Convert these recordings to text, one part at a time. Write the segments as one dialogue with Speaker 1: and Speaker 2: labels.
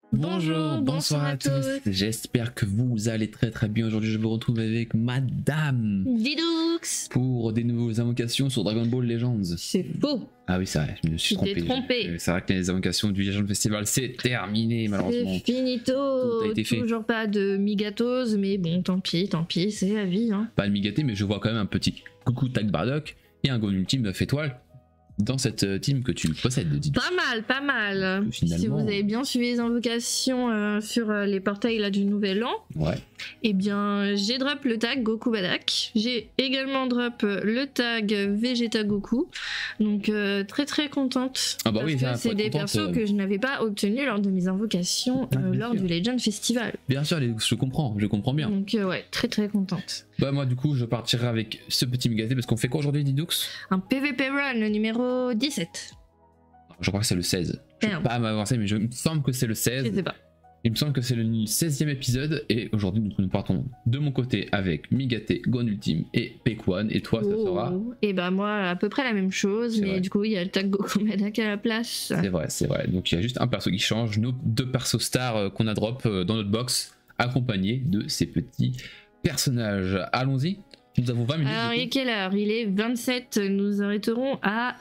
Speaker 1: Bonjour, bonsoir à tous. J'espère que vous allez très bien. Aujourd'hui, je vous retrouve avec Madame
Speaker 2: Didoux
Speaker 1: pour des nouvelles invocations sur Dragon Ball Legends.
Speaker 2: C'est faux.
Speaker 1: Ah oui, c'est vrai, je me suis trompé. C'est vrai que les invocations du Legend Festival, c'est terminé malheureusement.
Speaker 2: C'est finito.
Speaker 1: Tout a été fait.
Speaker 2: Toujours pas de migatos, mais bon, tant pis, c'est la vie. Hein.
Speaker 1: Pas de migaté, mais je vois quand même un petit coucou Tag Bardock et un Gon Ultime 9 étoiles dans cette team que tu possèdes.
Speaker 2: Pas mal.
Speaker 1: Finalement...
Speaker 2: Si vous avez bien suivi les invocations sur les portails là, du nouvel an,
Speaker 1: ouais.
Speaker 2: Eh bien j'ai drop le tag Goku Badak. J'ai également drop le tag Vegeta Goku. Donc très contente.
Speaker 1: Ah bah
Speaker 2: parce
Speaker 1: oui,
Speaker 2: que c'est des persos que je n'avais pas obtenus lors de mes invocations lors du Legend Festival.
Speaker 1: Bien sûr, je comprends bien.
Speaker 2: Donc ouais, très contente.
Speaker 1: Bah moi du coup je partirai avec ce petit migaté parce qu'on fait quoi aujourd'hui Didoux? Un
Speaker 2: PVP Run, le numéro 17.
Speaker 1: Je crois que c'est le 16. Je ne vais pas m'avancer mais il me semble que c'est le 16.
Speaker 2: Je sais pas.
Speaker 1: Il me semble que c'est le 16e épisode et aujourd'hui nous partons de mon côté avec Migaté, Gon Ultime et Pequan et toi ça sera...
Speaker 2: Et bah moi à peu près la même chose mais vrai. Du coup il y a le tag Goku Badak à la place.
Speaker 1: C'est vrai, donc il y a juste un perso qui change, nos deux persos stars qu'on a drop dans notre box accompagnés de ces petits personnages. Allons-y. Nous avons 20 minutes.
Speaker 2: Alors, il est quelle heure? Il est 27. Nous arrêterons à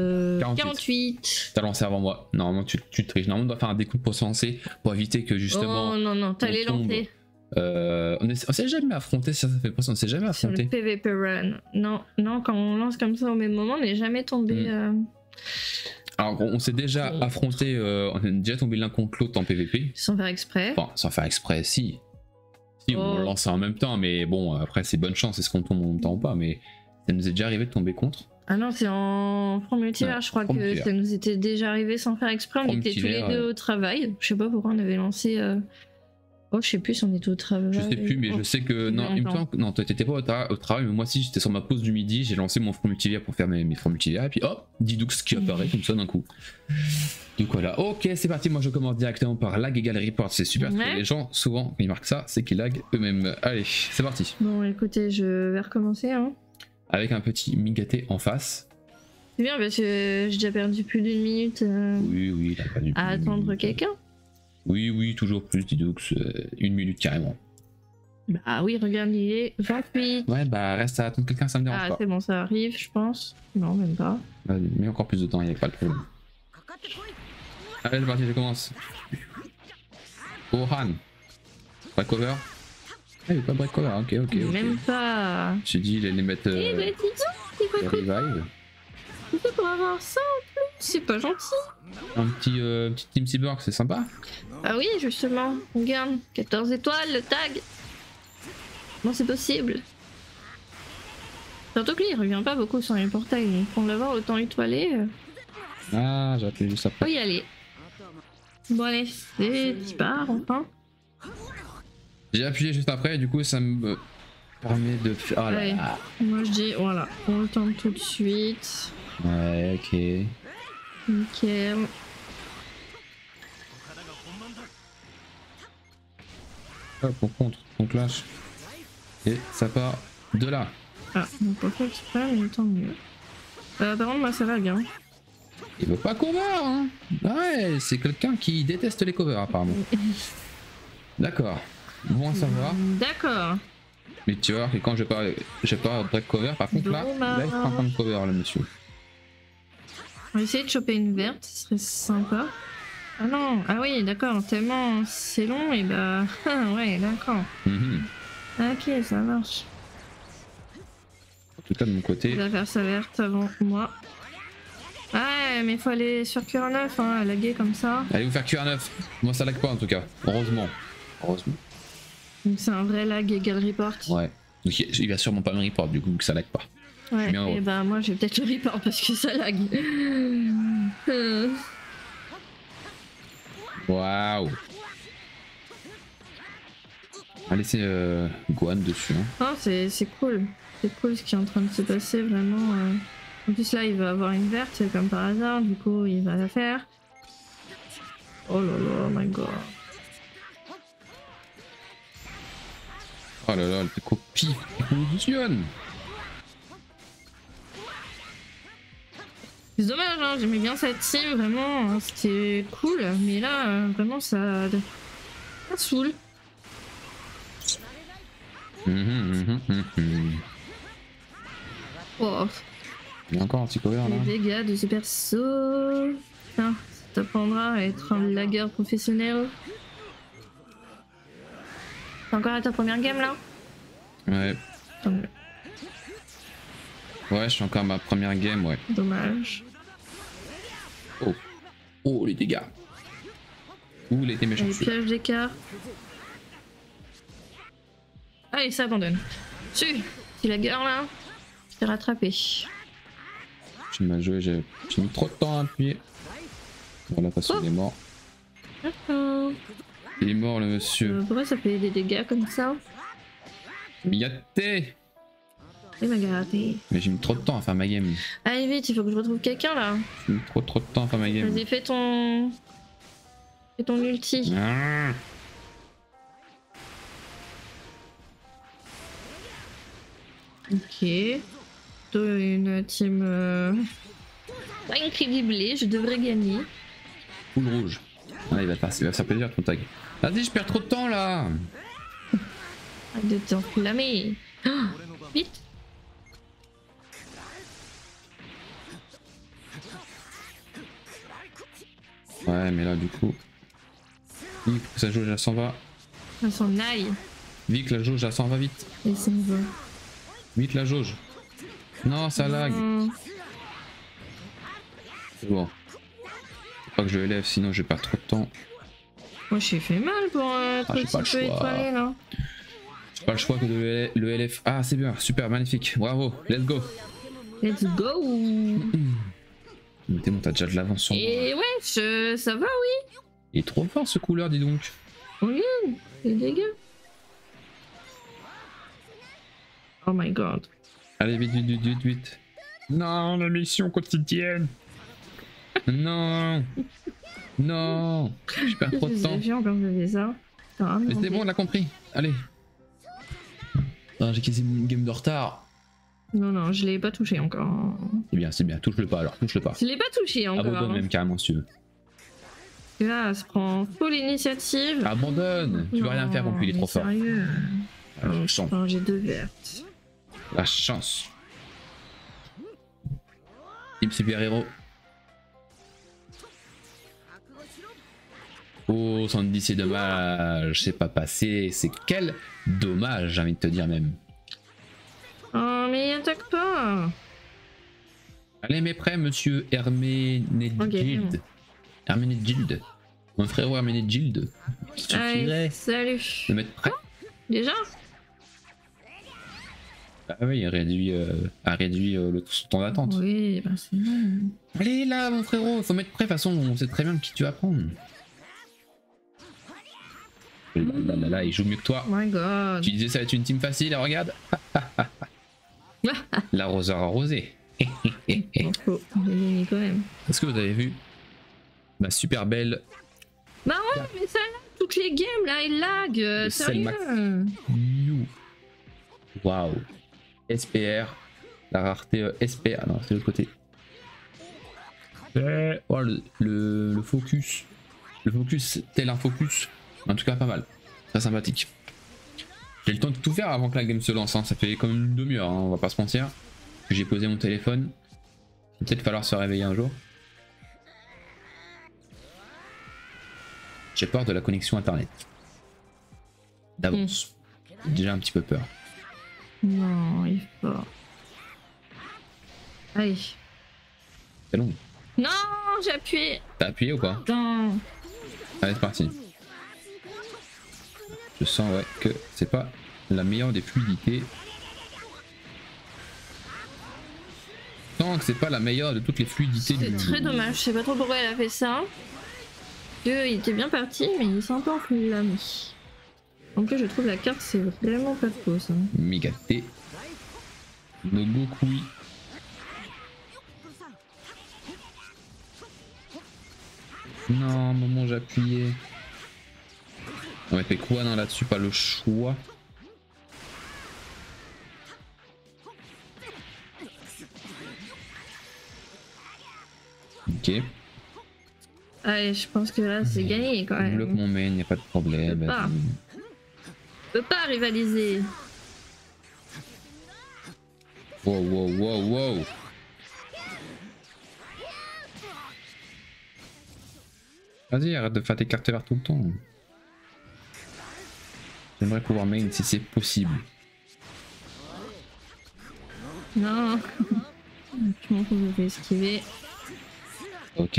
Speaker 2: 48.
Speaker 1: T'as lancé avant moi. Normalement, tu triches. Normalement, on doit faire un décompte pour se lancer pour éviter que justement.
Speaker 2: Oh non, t'allais lancer.
Speaker 1: On s'est jamais affronté, ça fait pression. On s'est jamais affronté.
Speaker 2: Sur le PVP Run. Non, quand on lance comme ça au même moment, on n'est jamais tombé.
Speaker 1: Alors, on s'est déjà affronté. On est déjà tombé l'un contre l'autre en PVP.
Speaker 2: Sans faire exprès.
Speaker 1: Enfin, sans faire exprès, si. Si, on lance en même temps, mais bon, après c'est bonne chance, est-ce qu'on tombe en même temps ou pas, mais ça nous est déjà arrivé de tomber contre.
Speaker 2: Ah non, c'est en Front Multivers, je crois que ça nous était déjà arrivé sans faire exprès, on était tous les deux au travail, je sais pas pourquoi on avait lancé... Oh, je sais plus si on était au travail.
Speaker 1: Je sais plus, mais je sais que... Non, il me semble que... Non, toi t'étais pas au travail, mais moi si, j'étais sur ma pause du midi, j'ai lancé mon Front Multivers pour faire mes Front Multivers, et puis hop, Didoux qui apparaît comme ça d'un coup. Donc voilà, ok c'est parti, moi je commence directement par lag égal report, c'est super, les gens souvent quand ils marquent ça, c'est qu'ils lag eux-mêmes. Allez, c'est parti.
Speaker 2: Bon écoutez, je vais recommencer hein.
Speaker 1: Avec un petit migaté en face.
Speaker 2: C'est bien parce que j'ai déjà perdu plus d'une minute
Speaker 1: oui, il a perdu
Speaker 2: à attendre quelqu'un.
Speaker 1: Oui, toujours plus, Didoux, une minute carrément.
Speaker 2: Bah oui, regarde, il est 28.
Speaker 1: Ouais, bah reste à attendre quelqu'un, ça me dérange pas.
Speaker 2: Ah c'est bon, ça arrive je pense. Non, même pas.
Speaker 1: Vas-y, mets encore plus de temps, il n'y a pas de problème. Allez, c'est parti, je commence. Gohan. Break cover. Ah, il n'y a pas break cover, ok.
Speaker 2: Même pas.
Speaker 1: J'ai dit, il allait mettre.
Speaker 2: Eh bah, dis donc,
Speaker 1: revive.
Speaker 2: C'est pour avoir ça en plus, c'est pas gentil.
Speaker 1: Un petit Team Cyborg, c'est sympa.
Speaker 2: Ah oui, justement, regarde, 14 étoiles, le tag. Bon, c'est possible. Surtout que lui, il revient pas beaucoup sur les portails, donc pour l'avoir autant étoilé.
Speaker 1: Ah, j'ai appuyé juste après.
Speaker 2: Faut y aller. Bon allez, c'est part enfin.
Speaker 1: J'ai appuyé juste après, du coup ça me permet de faire... Oh là là.
Speaker 2: Moi je dis voilà, on le tente tout de suite.
Speaker 1: Ouais, ok.
Speaker 2: Nickel.
Speaker 1: Hop, on contre, on clash. Et ça part de là.
Speaker 2: Ah, donc pour faire exprès, mais tant mieux. Par contre, moi ça va bien.
Speaker 1: Il veut pas cover, hein. Ouais, c'est quelqu'un qui déteste les covers apparemment. D'accord. Bon à savoir.
Speaker 2: D'accord.
Speaker 1: Mais tu vois que quand j'ai pas break cover, par contre là, il prend pas de cover le monsieur.
Speaker 2: On va essayer de choper une verte, ce serait sympa. Ah non, ah oui, d'accord, tellement c'est long et bah... ouais, d'accord. Ok, ça marche.
Speaker 1: En tout cas de mon côté...
Speaker 2: Il va faire sa verte avant moi. Ouais, mais faut aller sur QR9, hein, laguer comme ça.
Speaker 1: Allez vous faire QR9. Moi ça lag pas en tout cas, heureusement.
Speaker 2: Donc c'est un vrai lag égal report. Ouais.
Speaker 1: Donc il va sûrement pas me report du coup que ça lag pas.
Speaker 2: Ouais, et bah moi je vais peut-être le report parce que ça lag.
Speaker 1: Waouh. Allez c'est Gohan dessus.
Speaker 2: Hein. Oh c'est cool. C'est cool ce qui est en train de se passer vraiment. En plus là il va avoir une verte comme par hasard, du coup il va la faire. Oh là là, oh my god.
Speaker 1: Oh là là, le copie, il fonctionne.
Speaker 2: C'est dommage, hein, j'aimais bien cette team, vraiment, hein, c'était cool, mais là, vraiment, ça saoule. Oh.
Speaker 1: Il y a encore un petit cover là.
Speaker 2: Les dégâts de ce perso. Tiens, ça t'apprendra à être un lagueur professionnel. T'es encore à ta première game là?
Speaker 1: Ouais. Ouais, je suis encore à ma première game, ouais.
Speaker 2: Dommage.
Speaker 1: Oh. Oh, les dégâts. Ouh, il était méchant.
Speaker 2: Les pièges d'écart. Allez, ça abandonne. Si la guerre là, je t'ai rattrapé.
Speaker 1: Tu m'as joué, j'ai mis trop de temps à appuyer. Voilà, de toute façon, il est mort. Il est mort, le monsieur.
Speaker 2: Pourquoi ça fait des dégâts comme ça?
Speaker 1: Migaté.
Speaker 2: Il m'a gratté.
Speaker 1: Mais j'ai mis trop de temps à faire ma game.
Speaker 2: Allez vite, il faut que je retrouve quelqu'un là.
Speaker 1: J'ai mis trop de temps à faire ma game.
Speaker 2: Vas-y, fais ton ulti.
Speaker 1: Ah.
Speaker 2: Ok. Une team pas incroyable, je devrais gagner.
Speaker 1: Full rouge. Ah, il va faire plaisir ton tag. Vas-y, je perds trop de temps là.
Speaker 2: Arrête de t'enflammer. Oh, vite.
Speaker 1: Ouais, mais là du coup. Vic, sa jauge elle s'en va.
Speaker 2: On s'en aille.
Speaker 1: Vic, la jauge elle s'en va vite.
Speaker 2: Et ça me va.
Speaker 1: Vite la jauge. Non, ça lag. C'est bon. Faut pas que je élève, sinon je vais perdre trop de temps.
Speaker 2: Moi j'ai fait mal pour être
Speaker 1: j'ai pas le choix.
Speaker 2: Étoilé, là.
Speaker 1: J'ai pas le choix que de le LF. Ah, c'est bien, super, magnifique. Bravo, let's go.
Speaker 2: Let's go.
Speaker 1: Mais t'es bon, t'as déjà de l'avance sur moi.
Speaker 2: Et ouais, ça va, oui.
Speaker 1: Il est trop fort ce couleur, dis donc.
Speaker 2: Regarde, les dégâts. Oh my god.
Speaker 1: Allez, vite, vite, vite, vite, vite. Non, la mission quotidienne. Non. Non. Je perds trop de temps. Mais c'est bon, on l'a compris. Allez. J'ai quasi une game de retard.
Speaker 2: Non, je l'ai pas touché encore.
Speaker 1: C'est bien, touche-le pas alors, touche-le pas.
Speaker 2: Je l'ai pas touché encore.
Speaker 1: Abandonne même carrément si tu veux.
Speaker 2: Et là, elle se prend full initiative.
Speaker 1: Abandonne. Tu vas rien faire non plus, il est trop fort.
Speaker 2: Sérieux.
Speaker 1: La chance.
Speaker 2: J'ai 2 vertes.
Speaker 1: La chance. Team Super Hero. Oh, Sandy, c'est dommage. C'est pas passé. C'est quel dommage, j'ai envie de te dire même.
Speaker 2: Oh, mais attaque pas.
Speaker 1: Allez, mes prêts, monsieur Herménégilde. Herménégilde. Mon frérot Herménégilde.
Speaker 2: Allez, salut.
Speaker 1: De mettre prêt.
Speaker 2: Déjà?
Speaker 1: Ah oui, il réduit, le temps d'attente.
Speaker 2: Oui, bah c'est bon.
Speaker 1: Allez là, mon frérot, faut mettre prêt. De toute façon, on sait très bien qui tu vas prendre. Là, il joue mieux que toi.
Speaker 2: Oh my god.
Speaker 1: Tu disais ça va être une team facile, regarde. L'arroseur arrosé.
Speaker 2: Quand même.
Speaker 1: Est-ce que vous avez vu ma super belle...
Speaker 2: Bah ouais, mais ça lag, toutes les games là, il lag, sérieux.
Speaker 1: Waouh. SPR, la rareté SPR, ah non c'est de l'autre côté. Oh, le focus. Le focus tel un focus. En tout cas pas mal. Très sympathique. J'ai le temps de tout faire avant que la game se lance, hein. Ça fait quand même une demi-heure, hein, on va pas se mentir. J'ai posé mon téléphone. Il va peut-être falloir se réveiller un jour. J'ai peur de la connexion internet. D'avance. J'ai déjà un petit peu peur.
Speaker 2: Non, il faut pas. Allez.
Speaker 1: C'est long.
Speaker 2: Non, j'ai appuyé.
Speaker 1: T'as appuyé ou pas?
Speaker 2: Non.
Speaker 1: Allez, c'est parti. Je sens ouais que c'est pas la meilleure des fluidités. Je sens que c'est pas la meilleure de toutes les fluidités du
Speaker 2: monde. C'est très dommage, je sais pas trop pourquoi elle a fait ça. Il était bien parti, mais il s'est un peu enflammé. En plus, je trouve la carte, c'est vraiment pas fausse. Hein.
Speaker 1: Migaté. No Gokui. Non, maman, j'ai appuyé. On va fait quoi non là-dessus, pas le choix. Ok.
Speaker 2: Allez, je pense que là c'est gagné quand même.
Speaker 1: Bloque mon main, y a pas de problème.
Speaker 2: Je peux pas rivaliser.
Speaker 1: Wow, wow, wow, wow. Vas-y, arrête de faire tes cartes vertes tout le temps. J'aimerais pouvoir main si c'est possible.
Speaker 2: Non. Je m'en fous, je vais esquiver.
Speaker 1: Ok.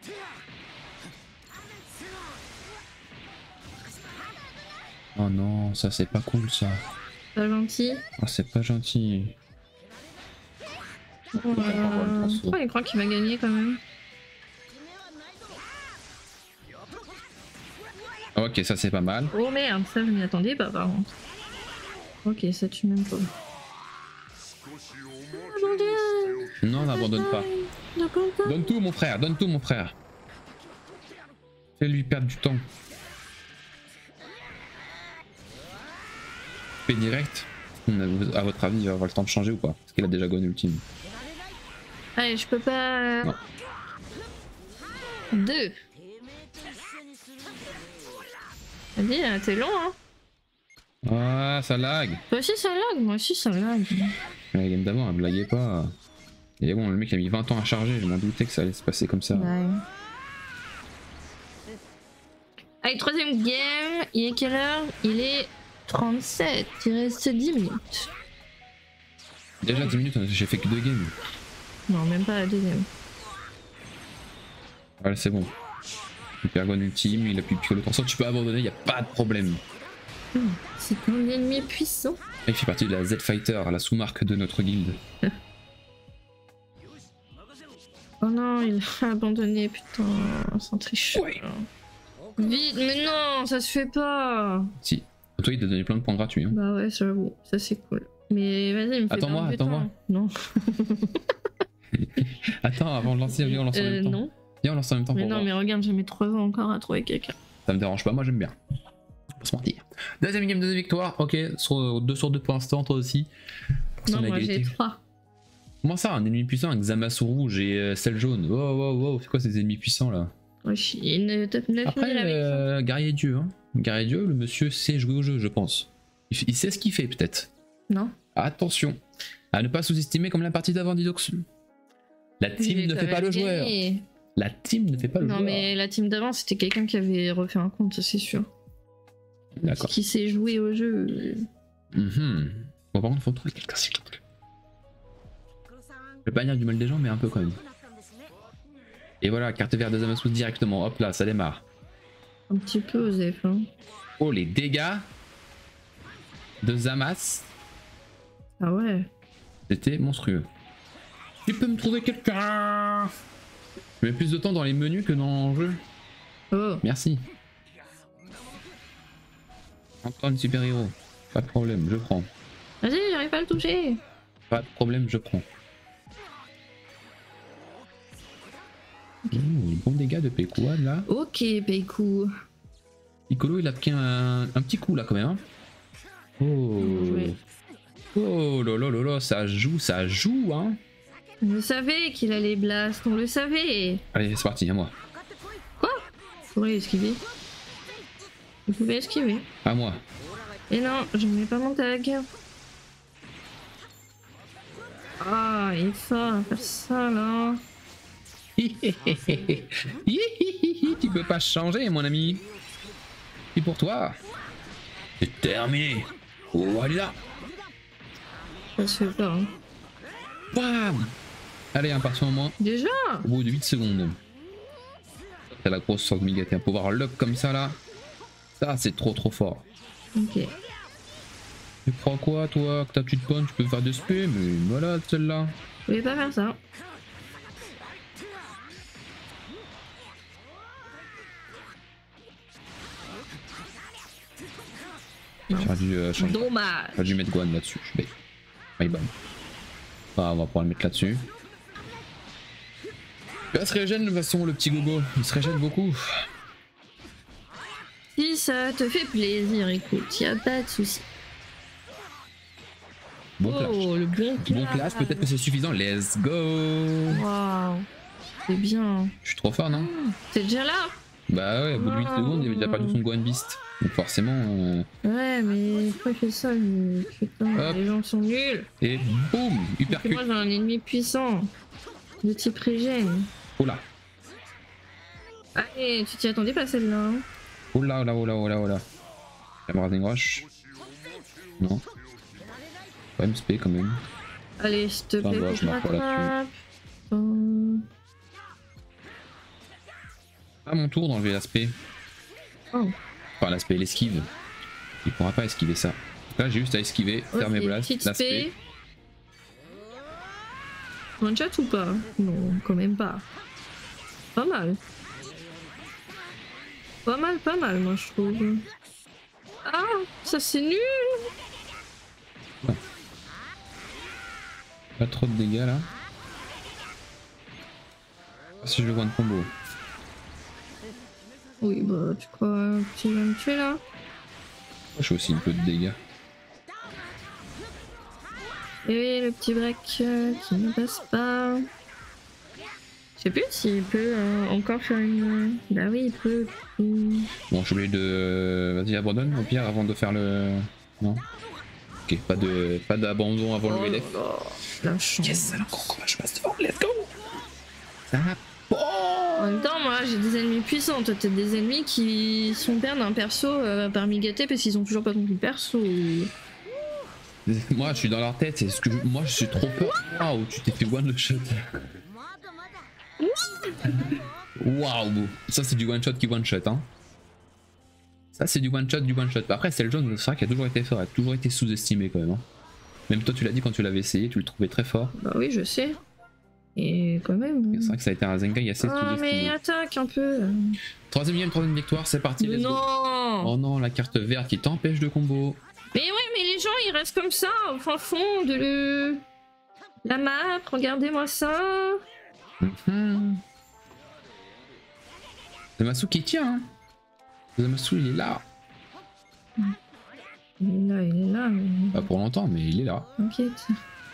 Speaker 1: Oh non, ça c'est pas cool ça.
Speaker 2: Pas gentil.
Speaker 1: Oh, c'est pas gentil.
Speaker 2: Pourquoi il croit qu'il va gagner quand même?
Speaker 1: Ok, ça c'est pas mal.
Speaker 2: Oh merde, ça je m'y attendais pas par contre. Ok, ça tue même pas. Abandonne.
Speaker 1: Non, n'abandonne pas. Donne tout mon frère, donne tout mon frère. Fais-lui perdre du temps. Fais direct. À votre avis, il va avoir le temps de changer ou pas? Parce qu'il a déjà gagné ultime.
Speaker 2: Allez, je peux pas...
Speaker 1: Non.
Speaker 2: 2. Vas-y, t'es long hein.
Speaker 1: Ah, ça lag.
Speaker 2: Toi aussi ça lag, moi aussi ça lag.
Speaker 1: La game d'avant, elle blaguait pas. Et bon, le mec il a mis 20 ans à charger, je m'en doutais que ça allait se passer comme ça.
Speaker 2: Ouais. Allez, troisième game, il est quelle heure? Il est 37, il reste 10 minutes.
Speaker 1: Déjà 10 minutes, j'ai fait que 2 games.
Speaker 2: Non, même pas la deuxième.
Speaker 1: Voilà, c'est bon. Hypergon ultime, il a pu piquer le torso, tu peux abandonner, y a pas de problème.
Speaker 2: C'est un ennemi puissant.
Speaker 1: Il fait partie de la Z-Fighter, la sous-marque de notre guilde.
Speaker 2: Oh non, il a abandonné, putain, c'est un tricheur.
Speaker 1: Ouais.
Speaker 2: Vite, mais non, ça se fait pas.
Speaker 1: Si. Toi, il t'a donné plein de points gratuits. Hein.
Speaker 2: Bah ouais, j'avoue, ça c'est cool. Mais vas-y, me fais
Speaker 1: attends-moi, attends-moi.
Speaker 2: Non.
Speaker 1: Attends, avant de lancer, viens, on lance en même temps.
Speaker 2: Non.
Speaker 1: Viens, on lance en même temps.
Speaker 2: Mais
Speaker 1: pour
Speaker 2: non,
Speaker 1: voir.
Speaker 2: mais regarde, j'ai mis 3 ans encore à trouver quelqu'un.
Speaker 1: Ça me dérange pas, moi j'aime bien. Faut pas se mentir. Deuxième game, deuxième victoire. Ok, sur 2 sur 2 pour l'instant, toi aussi.
Speaker 2: Non, moi j'ai 3.
Speaker 1: Comment ça, un ennemi puissant avec Zamasu rouge et Cell jaune? Wow, wow, wow, c'est quoi ces ennemis puissants là?
Speaker 2: Wesh, il est top 9
Speaker 1: Après, guerrier Dieu, hein. Guerrier Dieu, le monsieur sait jouer au jeu, je pense. Il sait ce qu'il fait, peut-être.
Speaker 2: Non.
Speaker 1: Attention, à ne pas sous-estimer comme la partie d'avant Didox. La team ne fait pas le joueur. La team ne fait pas le joueur.
Speaker 2: Non, mais la team d'avant, c'était quelqu'un qui avait refait un compte, ça c'est sûr.
Speaker 1: D'accord.
Speaker 2: Qui sait jouer au jeu.
Speaker 1: Bon, par contre, faut trouver quelqu'un, s'il te plaît. Je vais pas dire du mal des gens, mais un peu quand même. Et voilà, carte verte de Zamasu directement. Hop là, ça démarre.
Speaker 2: Un petit peu, Osef. Hein.
Speaker 1: Oh, les dégâts de Zamas.
Speaker 2: Ah ouais.
Speaker 1: C'était monstrueux. Tu peux me trouver quelqu'un? Je mets plus de temps dans les menus que dans le jeu.
Speaker 2: Oh.
Speaker 1: Merci. Encore une super héros. Pas de problème, je prends.
Speaker 2: Vas-y, j'arrive pas à le toucher.
Speaker 1: Pas de problème, je prends. Bon dégâts de Pekouan là.
Speaker 2: Ok, Peikou.
Speaker 1: Piccolo il a pris un petit coup là quand même. Hein. Oh. Oh là, ça joue hein.
Speaker 2: On le savait qu'il allait blast, on le savait.
Speaker 1: Allez, c'est parti, à moi.
Speaker 2: Quoi? Je pourrais esquiver. Vous pouvez esquiver.
Speaker 1: À moi.
Speaker 2: Et non, je ne mets pas mon tag. Ah, il est fort à faire ça là.
Speaker 1: Tu peux pas changer mon ami. Et pour toi. C'est terminé. Oh, allez là.
Speaker 2: Ça se fait pas. Hein.
Speaker 1: Bam. Allez, un parti en moins.
Speaker 2: Déjà?
Speaker 1: Au bout de 8 secondes. C'est la grosse sorte de Migate. Un pouvoir lock comme ça là. Ça c'est trop fort.
Speaker 2: Ok.
Speaker 1: Tu crois quoi toi? Que ta petite pointe tu peux faire des spé? Mais voilà celle-là.
Speaker 2: Je voulais pas faire ça. Dommage.
Speaker 1: J'aurais dû mettre Guan là-dessus. Je vais. My bad. Ah, on va pouvoir le mettre là-dessus. Il se régène de toute façon, le petit gogo. Il se régène beaucoup.
Speaker 2: Si ça te fait plaisir, écoute, y a pas de souci.
Speaker 1: Bon clash.
Speaker 2: Oh, le bon clash.
Speaker 1: Bon clash, peut-être que c'est suffisant. Let's go.
Speaker 2: Waouh. C'est bien.
Speaker 1: Je suis trop fort, non?
Speaker 2: T'es déjà là?
Speaker 1: Bah ouais, au bout de 8 secondes, il avait déjà perdu son Gohan Beast. Donc forcément...
Speaker 2: Ouais, mais pourquoi il fait ça lui? Putain,
Speaker 1: hop.
Speaker 2: les gens sont nuls.
Speaker 1: Et boum, uppercut.
Speaker 2: Moi j'ai un ennemi puissant. De type régène.
Speaker 1: Oula.
Speaker 2: Allez, tu t'y attendais pas celle-là. Hein.
Speaker 1: Oula, oula, oula, oula, oula. Camarade Roche. Non. Ouais, SP quand même.
Speaker 2: Allez, s'il te plaît,
Speaker 1: je marque pas là-dessus. À mon tour d'enlever l'aspect.
Speaker 2: Oh.
Speaker 1: Enfin, l'aspect, l'esquive. Il pourra pas esquiver ça. Donc là, j'ai juste à esquiver, faire mes blasts, l'aspect.
Speaker 2: One shot ou pas? Non, quand même pas. Pas mal. Pas mal, moi je trouve. Ah, ça c'est nul.
Speaker 1: Ouais. Pas trop de dégâts là. Si je le vois de combo.
Speaker 2: Oui, bah tu crois que tu vas me tuer là?
Speaker 1: Je fais aussi un peu de dégâts.
Speaker 2: Et oui, le petit break qui ne passe pas. Je sais plus s'il peut encore faire une... Bah oui, il peut.
Speaker 1: Bon, je suis obligé de... Vas-y, abandonne au pire avant de faire le... Non. Ok, pas d'abandon avant le VLF.
Speaker 2: La chance.
Speaker 1: Yes, alors je passe devant, let's go. Ça va.
Speaker 2: En même temps, moi j'ai des ennemis puissants. Toi, t'as des ennemis qui sont perdre un perso parmi gâtés parce qu'ils ont toujours pas compris le perso.
Speaker 1: Moi, je suis dans leur tête. C'est ce que moi, je suis trop peur. Waouh, tu t'es fait one shot. Waouh, ça c'est du one shot qui one shot, hein. Ça c'est du one shot. Après, c'est le jaune, c'est vrai qu'il a toujours été fort, il a toujours été sous-estimé quand même. Hein. Même toi, tu l'as dit quand tu l'avais essayé, tu le trouvais très fort.
Speaker 2: Bah oui, je sais. Et quand même.
Speaker 1: C'est vrai que ça a été un Zenkai assez sous-estimé.
Speaker 2: Ah, mais attaque un peu.
Speaker 1: Troisième victoire, c'est parti.
Speaker 2: Non.
Speaker 1: Oh non, la carte verte qui t'empêche de combo.
Speaker 2: Mais ouais, mais les gens ils restent comme ça au fin fond de la map. Regardez-moi ça.
Speaker 1: Zamasu qui tient. Hein. Zamasu il est là.
Speaker 2: Il est là. Mais...
Speaker 1: Pas pour longtemps, mais il est là.
Speaker 2: T'inquiète.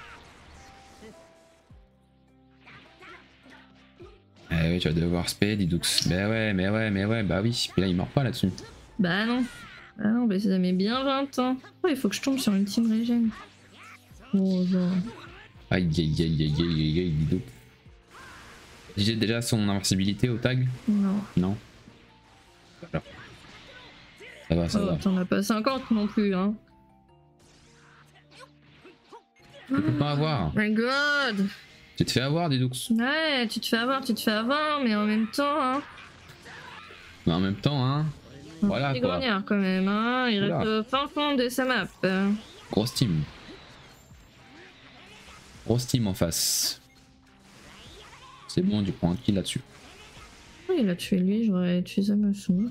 Speaker 1: Eh oui, tu vas devoir spé, Didux. Mais ouais, bah oui. Puis là, il meurt pas là-dessus.
Speaker 2: Bah non. Ah non, bah ça met bien 20 ans. Oh, il faut que je tombe sur une team régène. Oh, genre.
Speaker 1: Aïe, Didux. J'ai déjà son invincibilité au tag?
Speaker 2: Non.
Speaker 1: Non. Voilà. Ça va.
Speaker 2: T'en as pas 50 non plus, hein.
Speaker 1: Tu peux pas avoir.
Speaker 2: Oh my god.
Speaker 1: Tu te fais avoir, Didux.
Speaker 2: Ouais, tu te fais avoir, mais en même temps, hein.
Speaker 1: Mais en même temps, hein. Voilà quoi.
Speaker 2: Grognard quand même, hein. Il reste au fin fond de sa map.
Speaker 1: Grosse team. Grosse team en face. C'est bon, tu prends un kill là-dessus.
Speaker 2: Oh, il a tué lui, j'aurais tué Zamasu.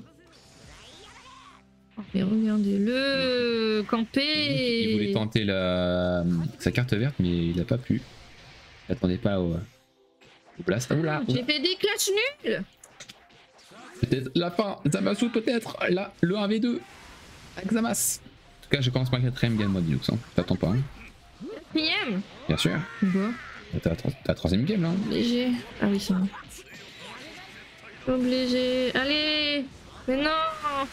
Speaker 2: Et regardez-le camper.
Speaker 1: Il voulait tenter sa carte verte, mais il a pas pu. Il attendait pas au blast. Oula,
Speaker 2: j'ai fait des clashs nuls.
Speaker 1: Peut-être la fin, Zamasu peut-être, là, le 1v2 avec Zamas. En tout cas, je commence ma 4ème game, moi, Didux, hein. T'attends pas. Hein.
Speaker 2: 4ème.
Speaker 1: Bien sûr.
Speaker 2: Quoi?
Speaker 1: T'as la 3ème game, là.
Speaker 2: Obligé. Ah oui, c'est bon. Obligé. Allez. Mais non.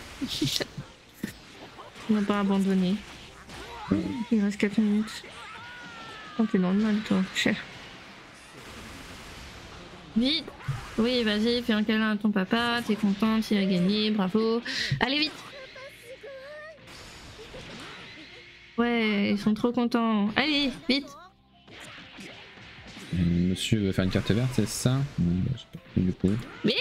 Speaker 2: On n'a pas abandonné. Il reste 4 minutes. Oh, t'es dans le mal, toi. Cher. Vite. Oui, vas-y, fais un câlin à ton papa. T'es contente, il a gagné. Bravo. Allez, vite. Ouais, ils sont trop contents. Allez, vite.
Speaker 1: Monsieur veut faire une carte verte, c'est ça? Bon, bah, c'est pas cool, du coup.
Speaker 2: Mais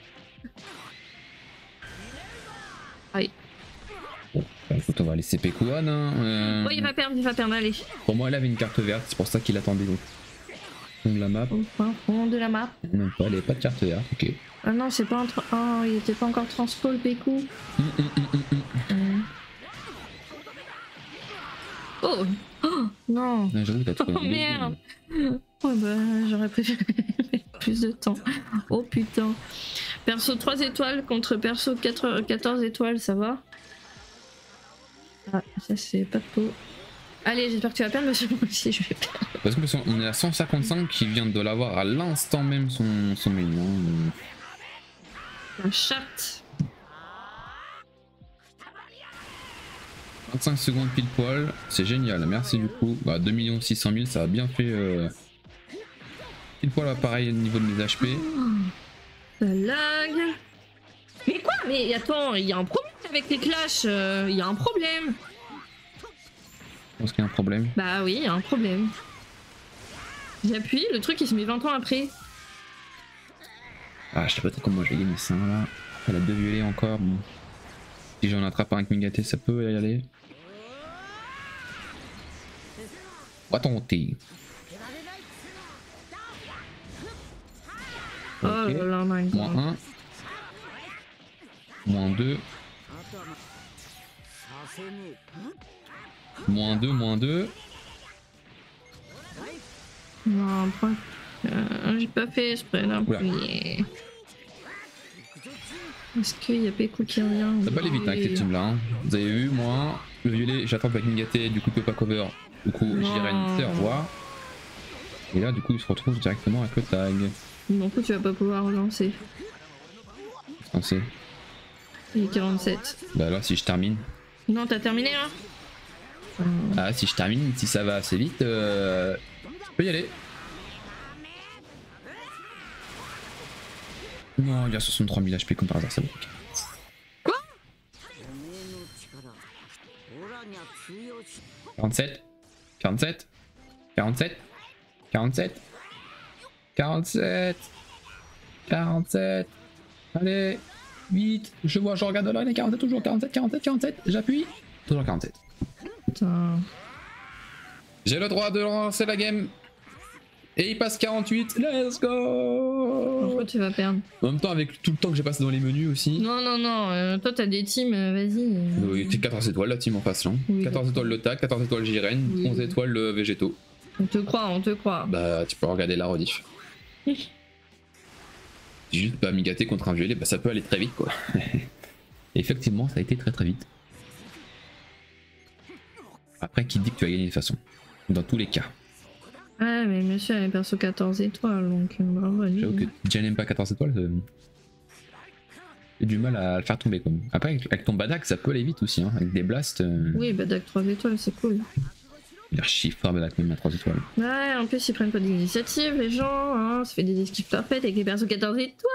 Speaker 2: aïe.
Speaker 1: Bon, bah, écoute, on va laisser Pekuan. Hein.
Speaker 2: Oh, il va perdre, allez.
Speaker 1: Pour moi, elle avait une carte verte, c'est pour ça qu'il attendait donc. De la map.
Speaker 2: Au fin fond de la map.
Speaker 1: Non, pas, elle avait pas de carte verte, ok.
Speaker 2: Ah non, c'est pas entre. Oh, il était pas encore transpo le Pécou. Oh. Oh non.
Speaker 1: J'avoue, t'as trouvé.
Speaker 2: Oh merde. Oh bah, j'aurais préféré plus de temps. Oh putain. Perso 3 étoiles contre perso 14 étoiles, ça va? Ah, ça c'est pas de peau. Allez, j'espère que tu vas perdre, monsieur. Moi aussi, je vais perdre.
Speaker 1: Parce qu'on est à 155 qui vient de l'avoir à l'instant même son main. Hein.
Speaker 2: La chatte.
Speaker 1: 25 secondes pile poil, c'est génial, merci du coup. Bah, 2 600 000, ça a bien fait pile poil pareil au niveau de mes HP.
Speaker 2: Ça lag. Mais quoi? Mais attends, il y a un problème avec les clashs, il y a un problème.
Speaker 1: Je pense qu'il y a un problème.
Speaker 2: Bah oui, il y a un problème. J'appuie, le truc il se met 20 ans après.
Speaker 1: Ah, je sais pas comment je vais gagner ça là. Elle a 2 violets encore. Bon. Si j'en attrape un avec Migaté, ça peut y aller. On va tenter.
Speaker 2: Oh okay. Là là, my God.
Speaker 1: Moins 1. Moins 2. Moins 2, moins 2.
Speaker 2: Non, j'ai pas fait exprès d'appuyer. Est-ce qu'il y a Pékou qui revient?
Speaker 1: Ça peut aller vite hein, avec ces teams là. Hein. Vous avez vu, moi, le violet, j'attrape avec Migaté, du coup, il peut pas cover. Du coup, Jiren, c'est au revoir. Et là, du coup, il se retrouve directement avec le tag.
Speaker 2: Du coup, tu vas pas pouvoir relancer.
Speaker 1: Français.
Speaker 2: Il est 47.
Speaker 1: Bah alors, si je termine.
Speaker 2: Non, t'as terminé là?
Speaker 1: Ah, si je termine, si ça va assez vite, je peux y aller. Non, il y a 63 000 HP comme par hasard, c'est bon.
Speaker 2: Quoi?
Speaker 1: 47 47 47 47 47 47. Allez, vite, je vois, je regarde là, il est 47, toujours 47, 47, 47, j'appuie, toujours 47.
Speaker 2: Putain.
Speaker 1: J'ai le droit de lancer la game. Et il passe 48, let's go.
Speaker 2: Pourquoi tu vas perdre?
Speaker 1: En même temps, avec tout le temps que j'ai passé dans les menus aussi.
Speaker 2: Non, non, non, toi t'as des teams, vas-y.
Speaker 1: Oui, c'est 14 étoiles la team en face. Hein. Oui, 14 étoiles le TAC, 14 étoiles Jiren, oui, 11 étoiles le Végétaux.
Speaker 2: On te croit, on te croit.
Speaker 1: Bah, tu peux regarder la rediff. Juste pas Migaté contre un violet, bah ça peut aller très vite quoi. Effectivement, ça a été très très vite. Après, qui dit que tu as gagné de toute façon? Dans tous les cas.
Speaker 2: Ouais, mais monsieur avait perso 14 étoiles, donc bravo.
Speaker 1: J'avoue que déjà n'aime pas 14 étoiles, j'ai du mal à le faire tomber comme. Après, avec ton Badak, ça peut aller vite aussi, hein, avec des blasts.
Speaker 2: Oui, Badak 3 étoiles, c'est cool.
Speaker 1: Il a archi fort Badak même à 3 étoiles.
Speaker 2: Ouais, en plus ils prennent pas d'initiative, les gens, hein, ça fait des esquives parfaites avec les persos 14 étoiles.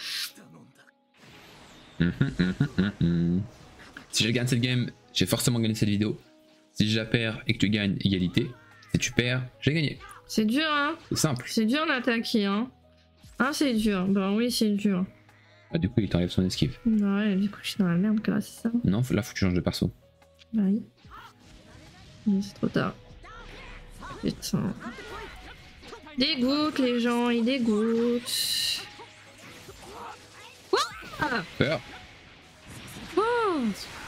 Speaker 1: Si je gagne cette game, j'ai forcément gagné cette vidéo. Si je la perds et que tu gagnes, égalité. Si tu perds, j'ai gagné.
Speaker 2: C'est dur, hein.
Speaker 1: C'est simple.
Speaker 2: C'est dur d'attaquer, hein. Ah, c'est dur. Bah oui, c'est dur.
Speaker 1: Bah, du coup, il t'enlève son esquive.
Speaker 2: Ouais, du coup, je suis dans la merde, quoi, c'est ça.
Speaker 1: Non, là, faut que tu changes de perso.
Speaker 2: Bah oui. Mais c'est trop tard. Putain. Dégoûte, les gens, ils dégoûtent. Quoi?
Speaker 1: Peur.
Speaker 2: Oh.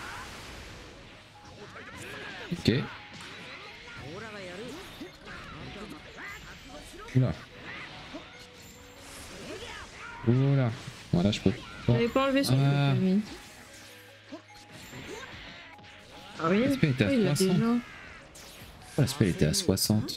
Speaker 1: Ok. Oula. Oula. Voilà, je peux. Bon.
Speaker 2: J'avais pas enlevé son truc, lui. Ah oui,
Speaker 1: l'aspect était à 60. Oh, l'aspect était à 60.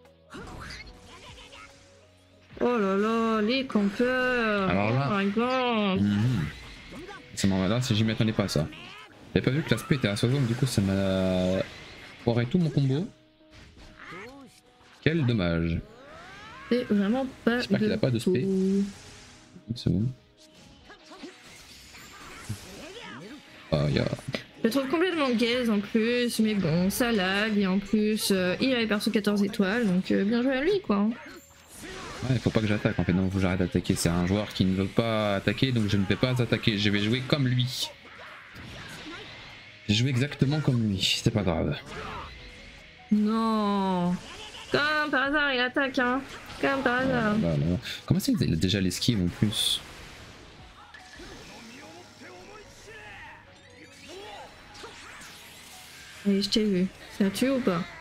Speaker 2: Oh là là, les campeurs.
Speaker 1: Alors là.
Speaker 2: Oh my god.
Speaker 1: Ça m'en va là, si j'y m'attendais pas à ça. J'avais pas vu que l'aspect était à 60, du coup ça m'a foiré tout mon combo. Quel dommage.
Speaker 2: C'est vraiment pas.
Speaker 1: J'espère qu'il a pas de spé. Une seconde. Oh, yeah.
Speaker 2: Je le trouve complètement gaze en plus, mais bon, ça lag, et en plus, il avait perso 14 étoiles, donc bien joué à lui quoi.
Speaker 1: Ouais, faut pas que j'attaque en fait, non, faut que j'arrête d'attaquer. C'est un joueur qui ne veut pas attaquer, donc je ne vais pas attaquer. Je vais jouer comme lui. J'ai joué exactement comme lui, c'est pas grave.
Speaker 2: Non. Comme par hasard, il attaque, hein. Comme par hasard.
Speaker 1: Là, là. Comment c'est qu'il a déjà l'esquive en plus?
Speaker 2: Allez, je t'ai vu. Ça tue ou pas?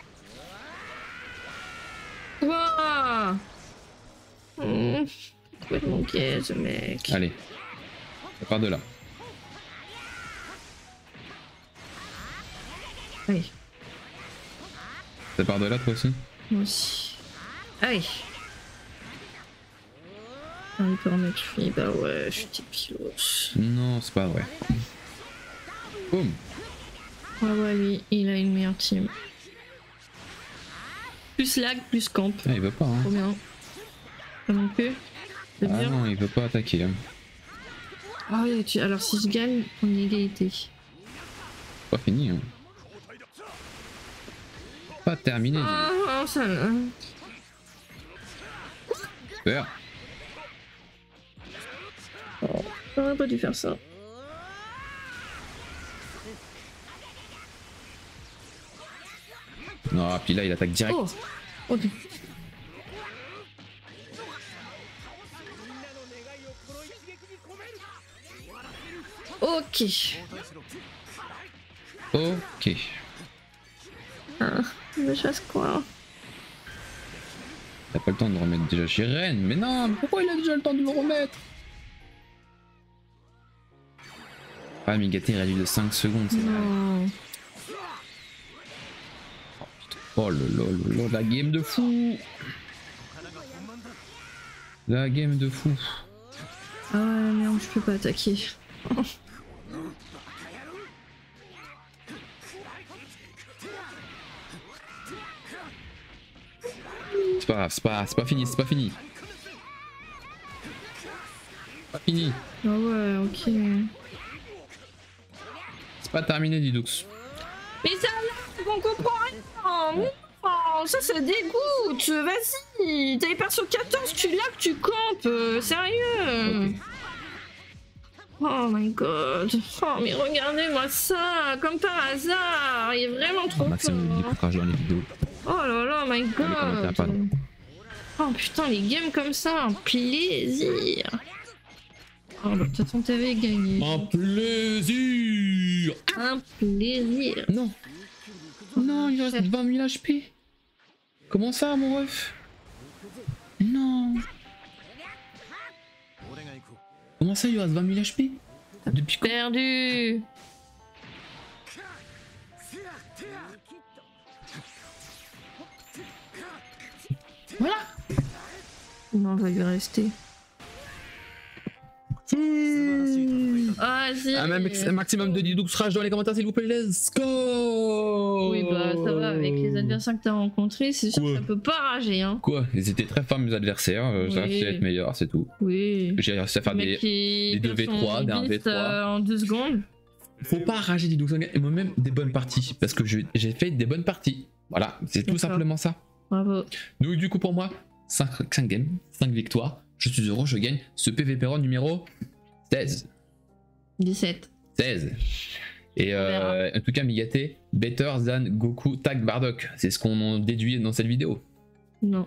Speaker 2: Wouah. Complètement piège, ce mec.
Speaker 1: Allez, ça part de là.
Speaker 2: Oui.
Speaker 1: Ça part de là toi aussi?
Speaker 2: Moi aussi. Allez. Un peu en appui, bah ouais, je suis pilote.
Speaker 1: Non, c'est pas vrai. Boum.
Speaker 2: Ouais, lui, il a une meilleure team. Plus lag, plus camp.
Speaker 1: Ah, il veut pas, hein.
Speaker 2: Trop bien. Pas non plus.
Speaker 1: Ah non, il veut pas attaquer. Hein.
Speaker 2: Ah oui, alors si je gagne, on est égalité.
Speaker 1: Pas fini, hein. Pas terminé.
Speaker 2: Ah, ça là.
Speaker 1: Super.
Speaker 2: Oh, j'aurais pas dû faire ça.
Speaker 1: Non, puis là il attaque direct.
Speaker 2: Oh, ok. Ok.
Speaker 1: Ok.
Speaker 2: Ah, me chasse quoi?
Speaker 1: T'as pas le temps de remettre déjà chez Ren. Mais non, mais pourquoi il a déjà le temps de le remettre? Ah, Migaté réduit de 5 secondes, c'est vrai. Oh là, la game de fou. La game de fou.
Speaker 2: Ah ouais, merde, je peux pas attaquer.
Speaker 1: C'est pas grave, c'est pas fini, c'est pas fini. Pas fini.
Speaker 2: Ah ouais, ok.
Speaker 1: C'est pas terminé, Didux.
Speaker 2: Mais ça là, on comprend rien. Oh, ça dégoûte. Vas-y, t'as hyper sur 14, tu lag, tu campes. Sérieux. Okay. Oh my god. Oh, mais regardez-moi ça, comme par hasard. Il est vraiment trop fort.
Speaker 1: Maximum de découpage dans les vidéos.
Speaker 2: Oh là là, my god. Oh putain, les games comme ça, un plaisir. Oh bah, de toute façon, t'avais gagné.
Speaker 1: Un plaisir.
Speaker 2: Un plaisir.
Speaker 1: Non. Non, il reste 20 000 HP. Comment ça, mon ref? Non. Comment ça, il reste 20 000 HP? Depuis quand?
Speaker 2: Perdu.
Speaker 1: Voilà.
Speaker 2: Non, on va lui rester. Ah, si.
Speaker 1: Un maximum de Didux rage dans les commentaires s'il vous plaît, let's go.
Speaker 2: Oui bah ça va, avec les adversaires que t'as rencontrés, c'est sûr que ça peut pas rager hein.
Speaker 1: Quoi? Ils étaient très forts mes adversaires, j'ai réussi à être meilleur, c'est tout.
Speaker 2: Oui.
Speaker 1: J'ai réussi à faire des 2v3, des 1v3.
Speaker 2: En 2 secondes.
Speaker 1: Faut pas rager Didux, et moi-même des bonnes parties, parce que j'ai fait des bonnes parties. Voilà, c'est tout simplement ça.
Speaker 2: Bravo.
Speaker 1: Donc du coup pour moi, 5 games, 5 victoires, je suis heureux, je gagne ce PVP run numéro 16.
Speaker 2: 17.
Speaker 1: 16. Et en tout cas Migaté, better than Goku tag Bardock. C'est ce qu'on en déduit dans cette vidéo.
Speaker 2: Non.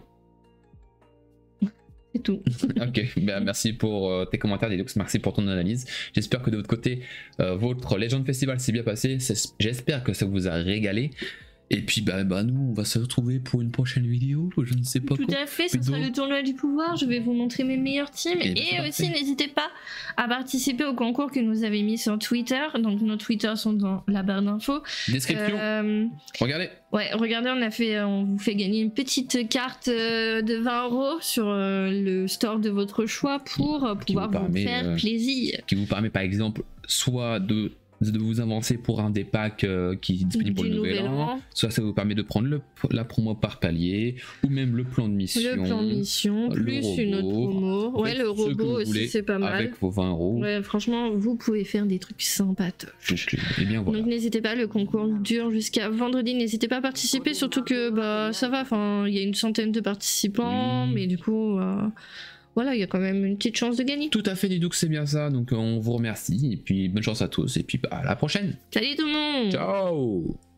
Speaker 2: C'est tout.
Speaker 1: Ok, bah, merci pour tes commentaires Didux, merci pour ton analyse. J'espère que de votre côté, votre Legend Festival s'est bien passé. J'espère que ça vous a régalé. Et puis bah nous on va se retrouver pour une prochaine vidéo, je ne sais pas
Speaker 2: Tout
Speaker 1: quoi.
Speaker 2: à fait, ce sera le tournoi du pouvoir, je vais vous montrer mes meilleures teams. Et aussi n'hésitez pas à participer au concours que nous avez mis sur Twitter. Donc nos Twitter sont dans la barre d'infos.
Speaker 1: Description. Regardez.
Speaker 2: Ouais, regardez, on vous fait gagner une petite carte de 20 € sur le store de votre choix pour pouvoir vous faire plaisir.
Speaker 1: Qui vous permet par exemple soit de vous avancer pour un des packs qui est disponible pour le nouvel an, soit ça vous permet de prendre la promo par palier, ou même le plan de mission.
Speaker 2: Le plan de mission, plus une autre promo. Ouais, le robot aussi, c'est pas mal.
Speaker 1: Avec vos 20 €.
Speaker 2: Ouais, franchement, vous pouvez faire des trucs sympatoches.
Speaker 1: Et bien voilà.
Speaker 2: Donc n'hésitez pas, le concours dure jusqu'à vendredi. N'hésitez pas à participer, surtout que bah ça va, enfin, il y a une centaine de participants, mais du coup... voilà, il y a quand même une petite chance de gagner. Tout
Speaker 1: à fait, Didux, c'est bien ça. Donc on vous remercie. Et puis bonne chance à tous. Et puis bah, à la prochaine.
Speaker 2: Salut tout le monde.
Speaker 1: Ciao.